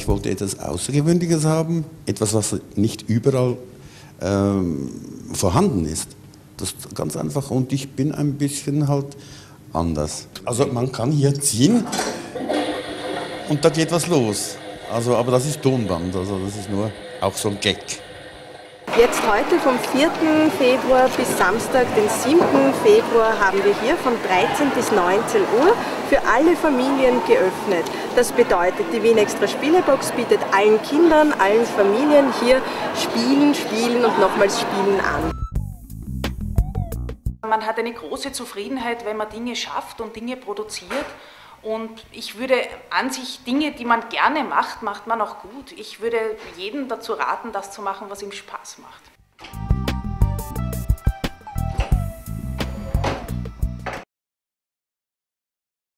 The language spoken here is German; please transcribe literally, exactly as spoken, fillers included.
ich wollte etwas Außergewöhnliches haben, etwas, was nicht überall ähm, vorhanden ist. Das ist ganz einfach und ich bin ein bisschen halt anders. Also man kann hier ziehen und da geht was los. Also, aber das ist Tonband, also das ist nur auch so ein Gag. Jetzt heute vom vierten Februar bis Samstag, den siebten Februar, haben wir hier von dreizehn bis neunzehn Uhr für alle Familien geöffnet. Das bedeutet, die Wien Extra Spielebox bietet allen Kindern, allen Familien hier Spielen, Spielen und nochmals Spielen an. Man hat eine große Zufriedenheit, wenn man Dinge schafft und Dinge produziert. Und ich würde an sich Dinge, die man gerne macht, macht man auch gut. Ich würde jedem dazu raten, das zu machen, was ihm Spaß macht.